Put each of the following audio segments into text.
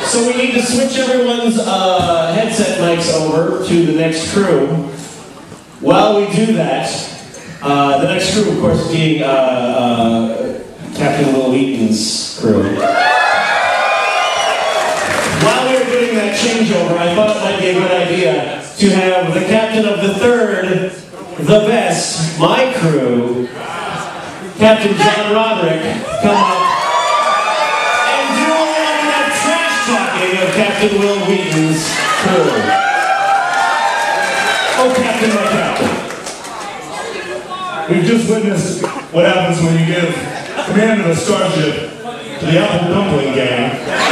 So we need to switch everyone's headset mics over to the next crew. While we do that, the next crew, of course, being Captain Will Wheaton's crew. While we were doing that changeover, I thought it might be a good idea to have the captain of the third, the best, my crew, Captain Roderick, come up and do all of that trash talking of Captain Will Wheaton's crew. Oh, Captain, my captain. We've just witnessed what happens when you give command of a starship to the Apple Dumpling Gang.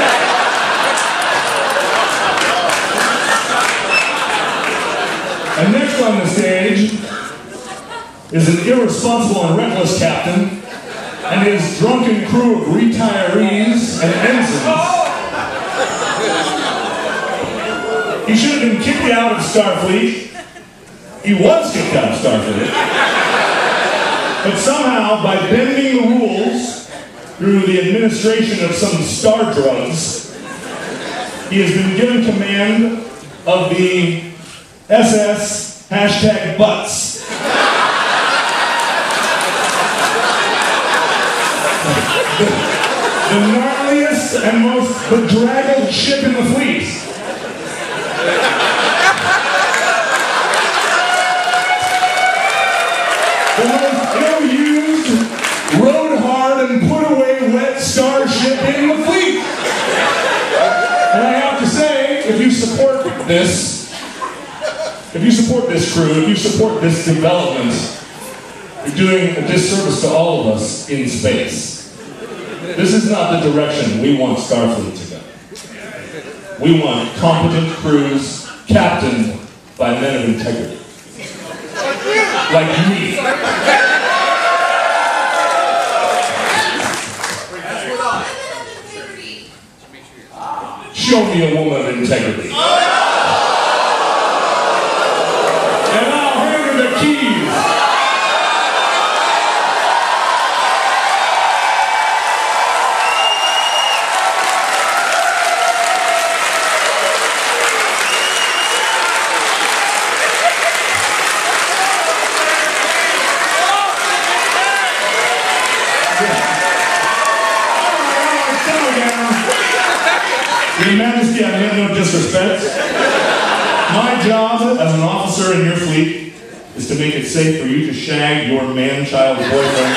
And next on the stage is an irresponsible and reckless captain and his drunken crew of retirees and ensigns. He should have been kicked out of Starfleet. He was kicked out of Starfleet. But somehow, by bending the rules through the administration of some star drugs, he has been given command of the SS #Butts. The gnarliest and most bedraggled ship in the fleet. The most ill-used, rode hard and put away wet starship in the fleet. And I have to say, if you support this crew, if you support this development, you're doing a disservice to all of us in space. This is not the direction we want Starfleet to go. We want competent crews captained by men of integrity. Like me. Show me a woman of integrity. And I'll hand her the keys. Your Majesty, I mean no disrespect. My job as an officer in your fleet is to make it safe for you to shag your man-child boyfriend.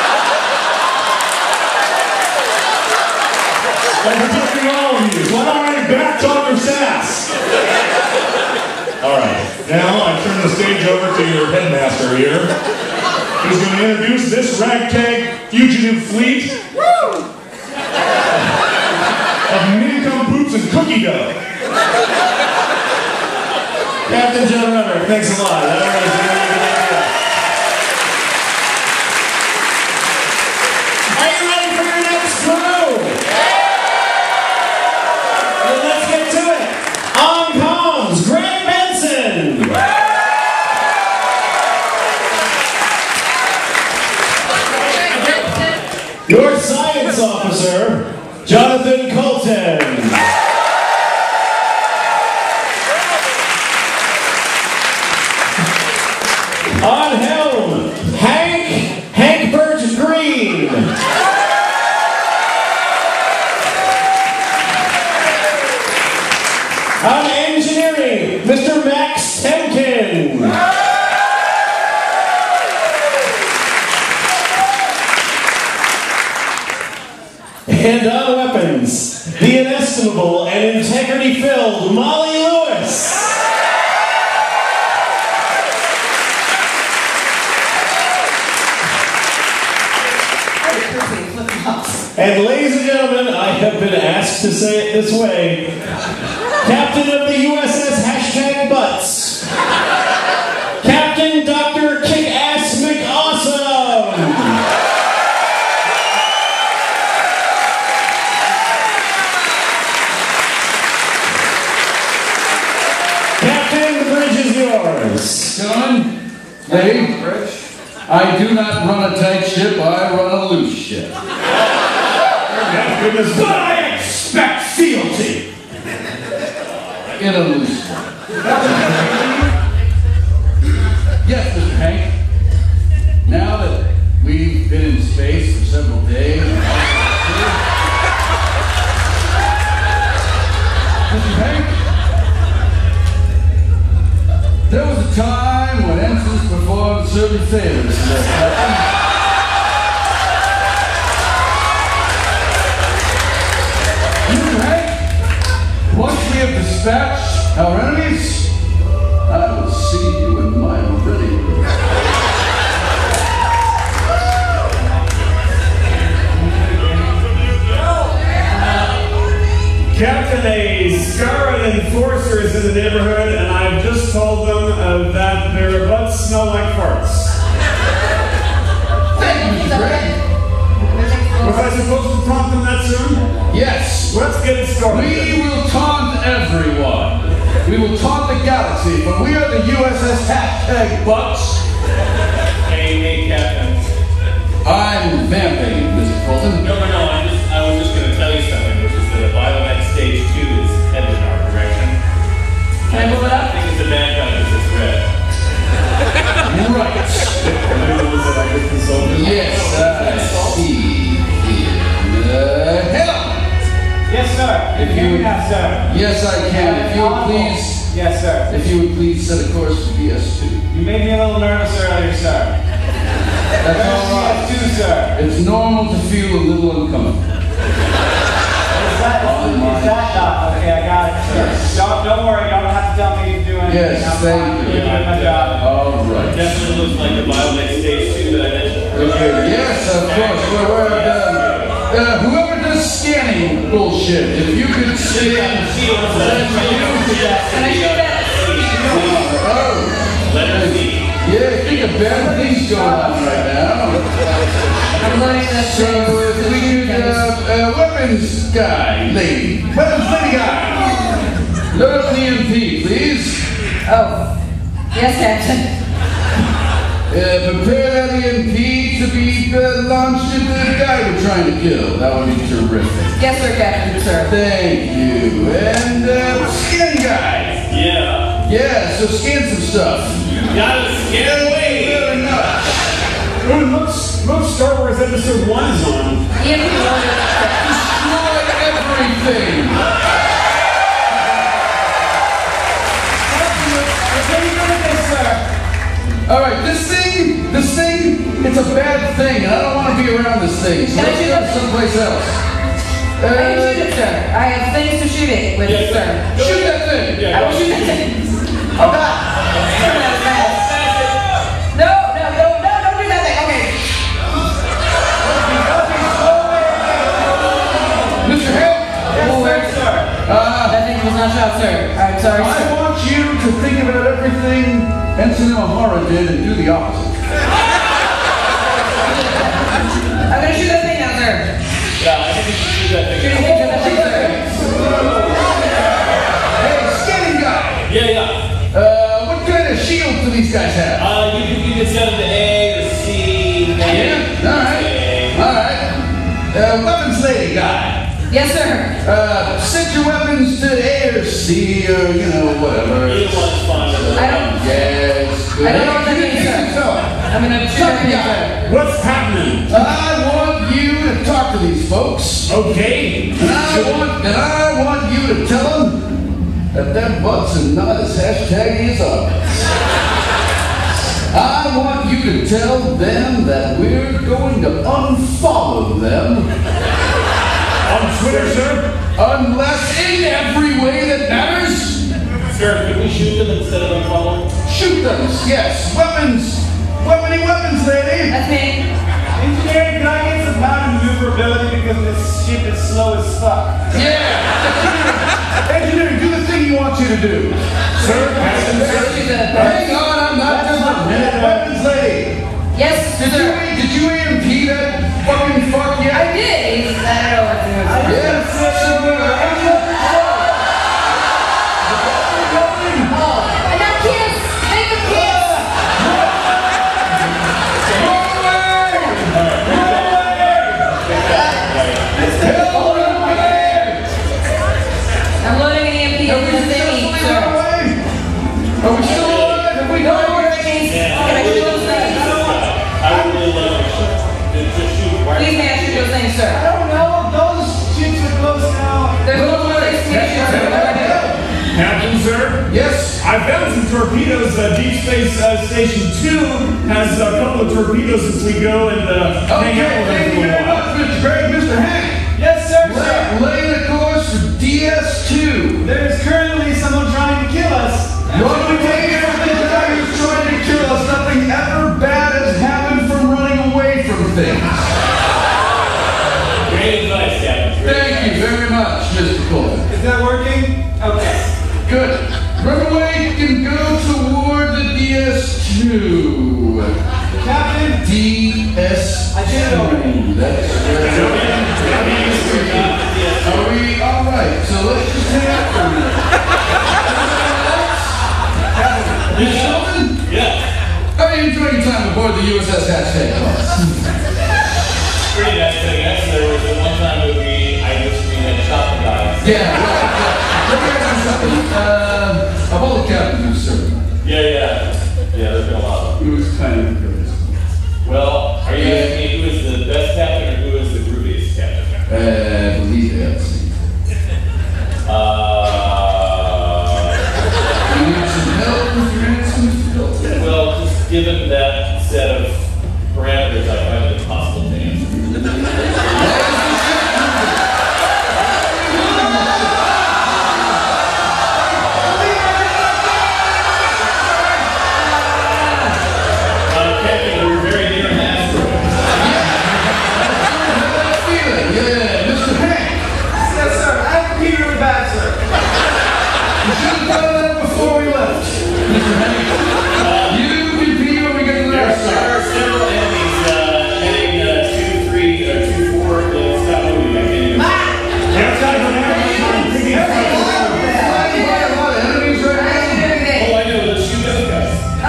I'm protecting all of you, so I don't want any back talk or sass. Alright, now I turn the stage over to your headmaster here, who's going to introduce this ragtag fugitive fleet of nincompoops and cookie dough. Captain John Roderick, thanks a lot. That was a really good idea. Are you ready for your next crew? Well, let's get to it. On comms, Greg Benson. Your science officer, Jonathan Coulton. On helm, Hankbert Green. On engineering, Mr. Temkin. And on weapons, the inestimable and integrity-filled Molly Lewis. And ladies and gentlemen, I have been asked to say it this way, Captain of the USS #Butts, Captain Doctor Kick-Ass McAwesome. Captain, the bridge is yours. Gentlemen, lady, I do not run a tight ship, I run a loose ship. But I expect fealty. in a loose one. Yes, Mr. Hank. Now that we've been in space for several days, Mr. Hank, there was a time when ensigns performed certain favors to their captain. Mr. Hank, once we have dispatched our enemies, I will see you in my ready room. Captain, a scarlet enforcer is in the neighborhood, and I've just told them that their butts smell like farts. Thank you, Mr. Greg. Was I supposed to taunt them that soon? Yes. Let's get it started. We will taunt everyone. We will taunt the galaxy, but we are the USS #Butts. Hey, Captain. I'm vamping, Mr. Coulton. No, I was just going to tell you something, which is that Biomet Stage 2 is headed in our direction. Can I move it up? I think it's a bad guy because it's red. Right. Yes, I see him. Hello. Yes, sir. If you would, sir. yes, I can. If you would please, Yes, sir. if you would please set a course to BS2. You made me a little nervous earlier, sir. That's all right. BS2, sir. It's normal to feel a little uncomfortable. Is that okay, I got it, sir. Yes. Don't worry, y'all don't have to tell me to do anything. Yes, I'm thank fine. you. I'm doing my job. All right. Definitely looks like the Biomet Stage 2 that I mentioned. Okay. Yes, of course. Whoever does scanning bullshit, if you could scan. Can I shoot that? Letter C. Yeah, I think a bad thing's going on right now. I'm learning that. So if we could, weapons guy, lady. Weapons lady guy. Load up the MP, please. Oh. Yes, Captain. Prepare that EMP to be launched at the guy we're trying to kill. That would be terrific. Yes, sir, Captain, sir. Thank you. And scan guy. Yeah. Yeah, so scan some stuff. Gotta scare away. Very much. Most Star Wars Episode 1 is on. Destroy everything. All right, this thing, it's a bad thing, and I don't want to be around this thing, so Can I let's shoot go it? someplace else. I can shoot it, sir. I have things to shoot it with, Yeah, sir. Shoot that thing! Yeah, I will shoot that thing. Oh, God. No, don't do that thing. Okay. Mr. Hill! Yes, sir. That thing was not shot, sir. I'm sorry, I sir. want you to think about everything Ensign O'Hara did and do the opposite. I'm gonna shoot that thing now, sir. Yeah, I think we should do that thing. Shoot that thing, sir. Hey, scanning guy! Yeah. What kind of shield do these guys have? You can set them to A or C. Yeah? Alright. Weapons lady guy. Yes, sir. Set your weapons to A or C or, whatever. Either one's fine. I don't know what that means, sir. I'm gonna shoot that thing, sir. What's happening? I want you to talk to these folks. Okay. And I want you to tell them that their butts are not as hashtaggy as ours. I want you to tell them that we're going to unfollow them. On Twitter, sir? Unless in every way that matters. Sir, can we shoot them instead of them following? Shoot them, yes. Weapons. Weapony weapons, lady. That's me. Engineering, can I get some power maneuverability because this ship is slow as fuck? Yeah. Engineering, do the thing he wants you to do. Sir, Hang on, I'm not just a minute. Weapons lady. Yes, sir. Did you EMP that fucking fuck yet? I did. I don't know what to do. Yes, And now kiss. Make a kiss. I'm loading an EMP into the thingy. I found some torpedoes. Deep Space Station 2 has a couple of torpedoes since we go and hang out with them Thank for you a very while. much, Mr. Greg. Mr. Hank. Yes, sir, sir. Laying the course for DS2. There's currently someone trying to kill us. Run away from the guy who's trying to kill us. Nothing ever bad has happened from running away from things. Great advice, Captain. Thank you very much, Mr. Coulton. Is that working? Okay. Good. Runaway can go toward the DS2. Captain, DS2. I did it already. That's right. Are we all right? So let's just hang out for a minute. Mr. Coulton? Yeah. How are you enjoying your time aboard the USS #? Pretty nice, I guess. There was the one time that I wish we had shot the guys. Yeah, let me ask you something. Of all the captains you've served, Yeah, there's been a lot of them. who was kind of curious? Well, are you asking me who is the best captain or who is the grooviest captain? I believe that's. You need some help with your answer, Mr. Coulton? Well, just given that set of parameters, I find it impossible to answer. Captain, we're very near an asteroid. Yeah, Mr. Hank. yes, sir. I have to pee really bad, sir. You should have done that before we left. Mr. Hank, you can pee when we get to the There rest are several enemies heading 2-3 or 2-4 to stop moving. I can't even. Outside of that, I'm thinking a lot of enemies right now. All I know is shoot those guys.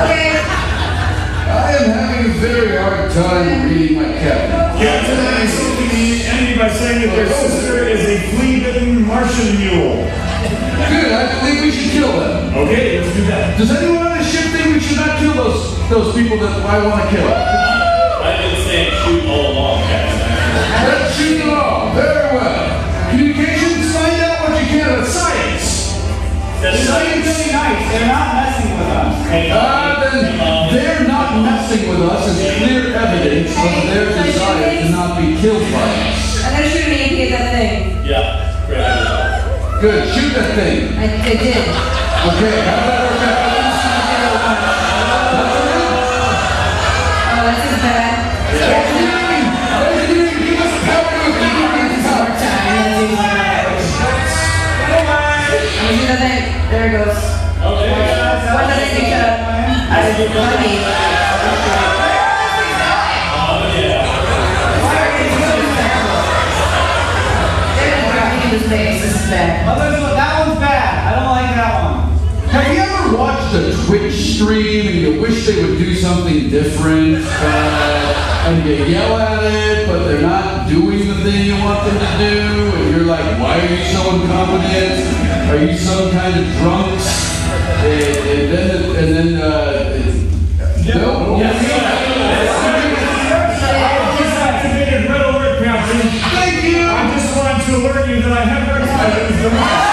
I am having a very hard time reading my captain. Captain, I insulted the enemy by saying that their sister is a flea-bitten Martian mule. Good, I believe we should kill them. Okay, let's do that. Does anyone on the ship think we should not kill those people that I want to kill? I've been saying shoot all along, Captain. Let's shoot them all. Very well. Communications, find out what you can about science. It's really nice. They're not messing with us. Then they're not messing with us is clear evidence of their desire to not be killed by us. I'm gonna shoot an AP at that thing. Yeah, great idea. Good, shoot that thing. I did. Okay, how did that work out? Oh, that's just bad. Engineering! Engineering, give us power to It's hard time. Let's do one. I'm gonna shoot that thing. There it goes. Okay. What does it shut up? I did funny. Oh, yeah. This is bad. Oh, that one's bad. I don't like that one. Have you ever watched a Twitch stream and you wish they would do something different, and you yell at it, but they're not doing the thing you want them to do, and you're like, why are you so incompetent? Are you some kind of drunks? And then no? Activated red alert, Captain. Thank you! I just wanted to alert you that I have verified it was the right.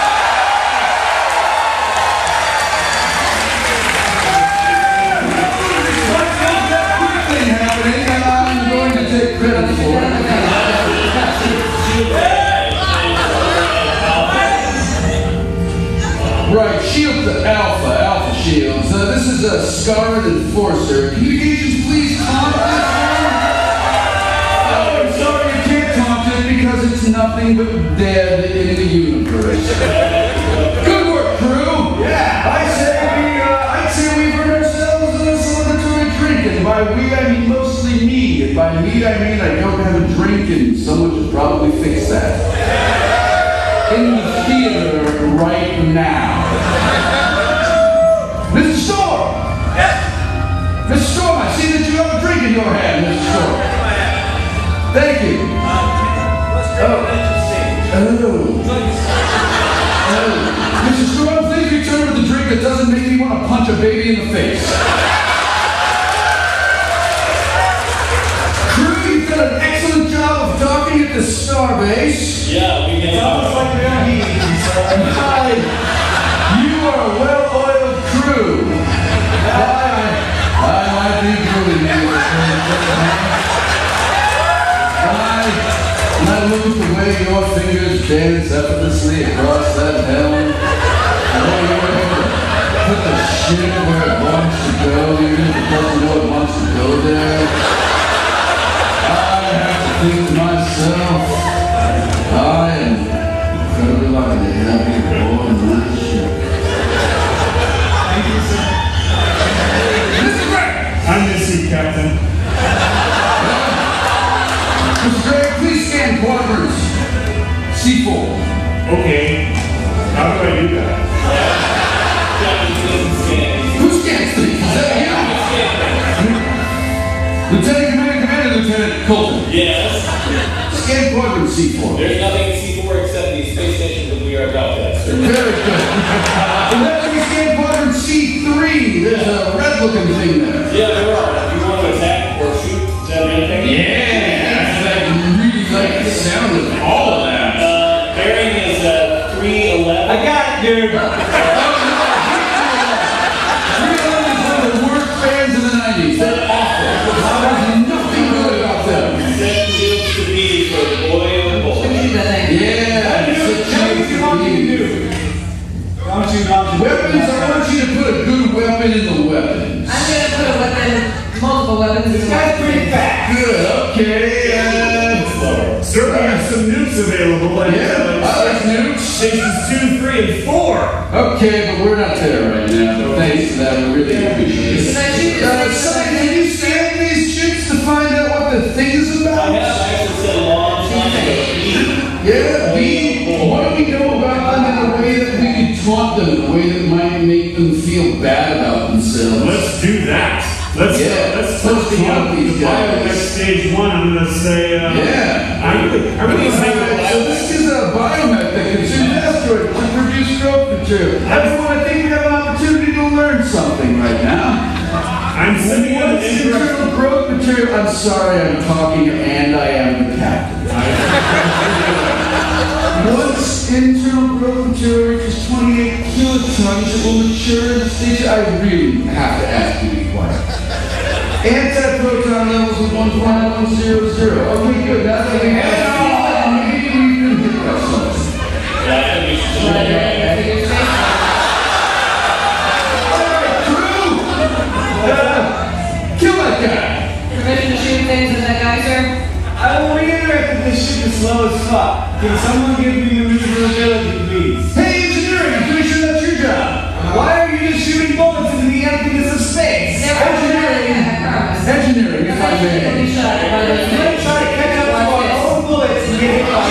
Happening, and I'm going to take credit for it. Right, shield to Alpha shields. This is a Scarlet Enforcer. Communications, please taunt this one. Oh, I'm sorry, you can't taunt it because it's nothing but dead in the universe. Good work, crew. Yeah, I'd say we've earned ourselves a celebratory drink, and by we I mean mostly me, and by me I mean I don't have a drink, and someone should probably fix that. In the theater right now. Mr. Storm! Yes? Mr. Storm, I see that you have a drink in your hand, Mr. Storm. Thank you. Mr. Storm, please return with a drink that doesn't make me want to punch a baby in the face. Crew, you've done an excellent job of docking at the starbase. Yeah, we can. Sounds like we're on heat. You are a well-oiled crew. way your fingers dance effortlessly across that helm. The way you're able to put the ship where it wants to go, even if it doesn't know it wants to go there. I have to think to myself, I am incredibly lucky to have you aboard my ship. Thank you, sir. Mr. Greg! I miss you, Captain. Mr. Greg, please scan quadrants. C4. Okay. How do I do that? Who scans things? Is that you? Lieutenant Commander, Lieutenant Coulton. Yes. Scan quadrant C4. There's nothing in C4 except the space station that we are about to enter. Very good. And then we scan quadrant C3. There's a red-looking thing there. Yeah, there are. If you want to attack or shoot, is that anything? Yeah, I really like the sound of all of that. Bearing is 311. I got it, dude. 311 is one of the worst bands in the 90s. They're awful. There's nothing good about them. Set shields to be for boy and boy. Yeah, Tell me what you want me to do. Weapons, I want you to put a good weapon in the weapons. I'm gonna put a weapon, multiple weapons. This guy's pretty fast. Good, okay. Certainly have some nukes available. Yeah, I like nukes. Stations 2, 3, and 4. Okay, but we're not there right now. But thanks for that, we really appreciate it. Can I shoot this? Son, can you scan these ships to find out what the thing is I about? have actually said a long time ago. Yeah, what do we know about them in a way that we can taunt them in a way that might make them feel bad about themselves? Let's do that. Let's taunt the these guys. Biomech stage 1. I'm going to say, Yeah. I really So this is a biomech that consumes asteroids to produce growth material. Everyone, I think we have an opportunity to learn something right now. I'm sending an What's internal growth material? I'm sorry I'm talking and I am the captain. Once internal growth material reaches 28 kilotons, it will mature in a stage. I really have to ask you to be quiet. Antiproton levels of 1.100. Okay, good. Now that we have maybe we can hit that something. Kill that guy! Permission to shoot things in that geyser? I will reiterate that this ship is slow as fuck. Can someone give me the maneuverability, please? Hey, engineering, I'm pretty sure that's your job. Why are you just shooting bullets into the emptiness of space? Engineering, if I may. I'm going to try to catch up to our own bullets and get it by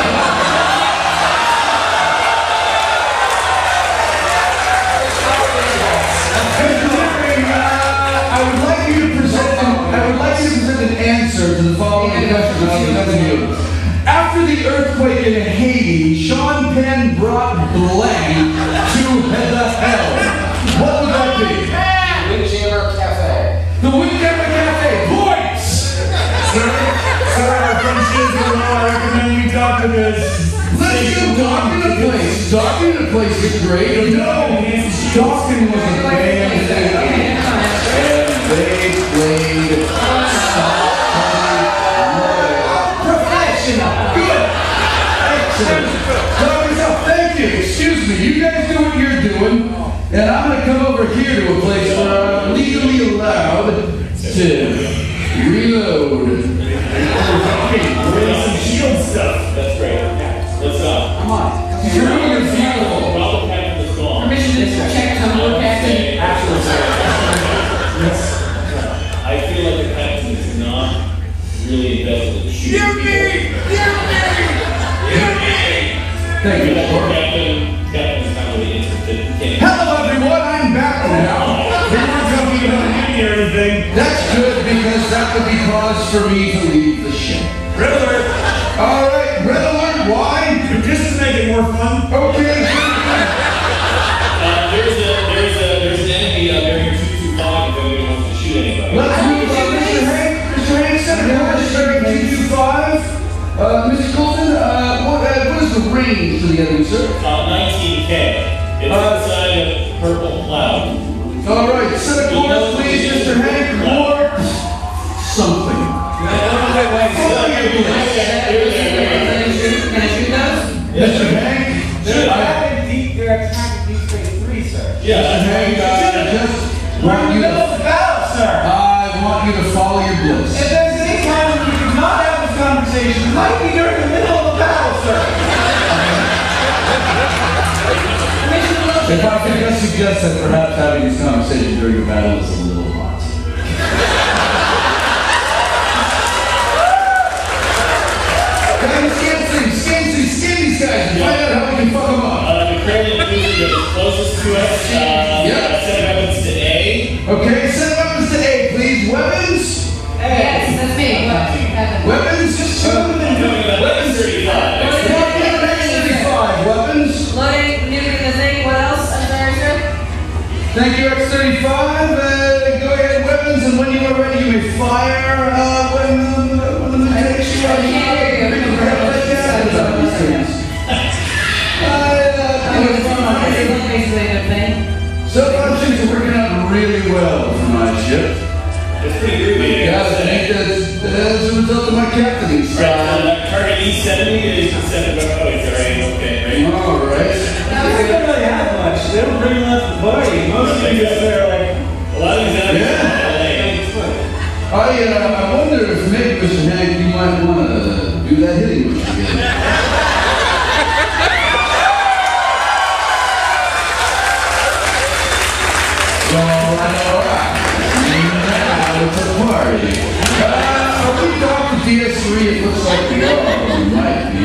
Engineering, I would like you to present an answer to the following question I was asking you. After the earthquake in Haiti, Sean Penn brought blank to the hell. What would that be? Windjammer Cafe. The Windjammer Cafe. Points! Sir, our friendship is low. I recommend we talk to this. Let's go docking a place. Docking a place is great. No, docking was a bad thing. And they played professional. good. Excellent. Thank you. Excuse me. You guys do what you're doing. And I'm going to come over here to a place where I'm legally allowed to reload. Some shield stuff. That's great. Let's go. Come on. You're doing beautiful. Problem captain is gone. Permission to check some more captain? I feel like the captain is not really invested in shooting people. Thank you. Captain's not really interested. He can't. Hello, everyone. I'm back now. We weren't talking about Haiti or anything. That's good because that would be cause for me to leave the ship. Red alert. All right, red alert. Why? Just to make it more fun. Okay. There's an enemy bearing 225 if anybody wants to shoot anybody. Let's move on. Mr. Hanson, bearing 225. Mr. Coulton, what is the range to the enemy, sir? 19K. It's inside a purple cloud. All right, set a course, please, Mr. Hank. Warp something. Can I shoot them? They're attacking Deep Space 3, sir. Yeah, Hey, just We're in want the you middle of the battle, sir. I want you to follow your bliss. If there's any time when you cannot have this conversation, it might be during the middle of the battle, sir. If I could just suggest that perhaps having this conversation during a battle is a little hot. Guys, scan these guys and find out how we can fuck them up. The Kremlin cruiser goes closest to us. Yep. Send weapons to A. Okay, send weapons to A, please. Weapons? Yes, that's me. Weapons? Just show them the Weapons 35. Weapons? Loading, nuking the thing. What else? I'm sorry, sir. Thank you, X-35. Go ahead, weapons, and when you are ready, you may fire. When the takes you out, you So far, things are working out really well for my ship. It's pretty groovy. Yeah, I think that's as a result of my captaining style. Target E70 is instead of it's already okay, right? All right. They don't really have much. They don't bring enough to the party. Most of them just they're like, A lot of these enemies Yeah. are I wonder if maybe, Mr. Hank, you might want to do that hitting with again. All right. Now to the party. Are we Dr. DS3? It looks like we are. We might be.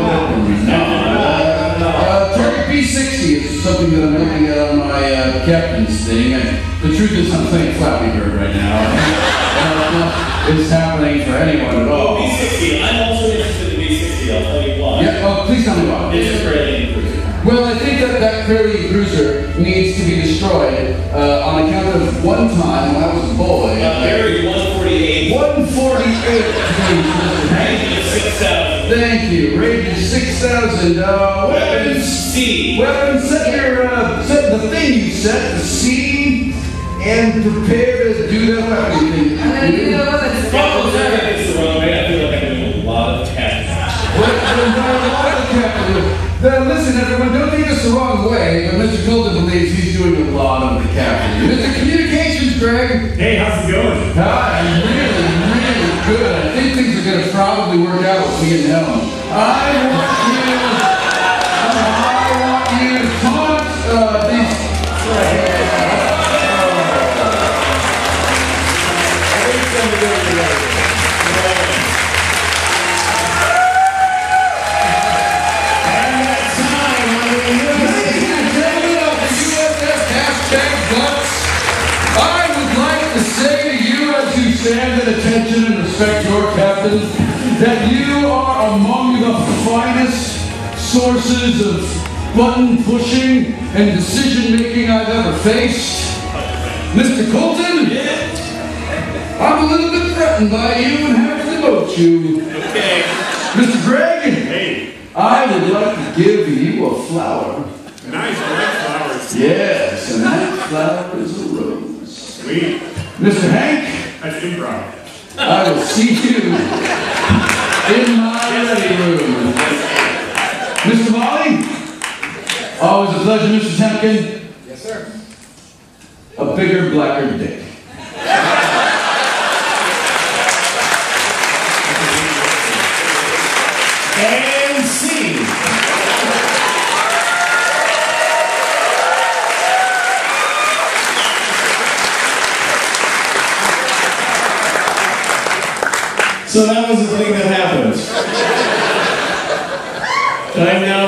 Target B60 is something that I'm looking at on my captain's thing. The truth is I'm playing Flappy Bird right now. I don't know if it's happening for anyone at all. B60. I'm also interested in B60. I'll tell you why. Yeah, oh, please tell me why. It's a Kremlin cruiser. Well, I think that Kremlin cruiser needs to be destroyed on account of one time when I was a boy. Larry 148. 148, please, Mr. Hank. Range is 6,000. Thank you. Range is 6,000. Weapons. C. Weapons, set the thing you set, the C, and prepare to do that weapon thing. I'm gonna do the weapons. It's the wrong way. I feel like I'm doing a lot of cats. Now listen, everyone, don't take this the wrong way, but Mr. Coulton believes he's doing a lot of the captain. Mr. Communications, Greg. Hey, how's it going? Hi, really, really good. I think things are going to probably work out with me and helm. I want you to taunt these... Stand at attention and respect your captain, that you are among the finest sources of button pushing and decision making I've ever faced. Mr. Coulton, I'm a little bit threatened by you and have to demote you. Okay. Mr. Greg, Hey, I would like to give you a flower. nice red flowers. Yes, and that flower is a rose. Sweet. Mr. Hank, That's improv. I will see you in my ready room. Mr. Molly, always a pleasure, Mr. Temkin. yes, sir. A bigger, blacker dick. And C. So that was the thing that happened. I'm now